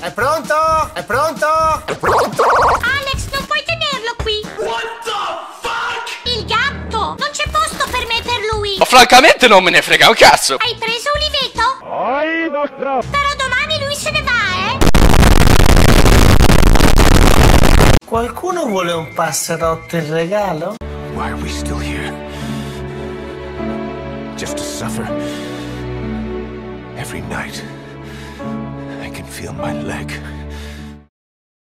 È pronto? È pronto? Alex, non puoi tenerlo qui. What the fuck? Il gatto! Non c'è posto per metterlo qui. Ma francamente non me ne frega un cazzo. Hai preso Uliveto? Però domani lui se ne va, Qualcuno vuole un passerotto in regalo? Why are we still here? Just to suffer. Every night, I can feel my leg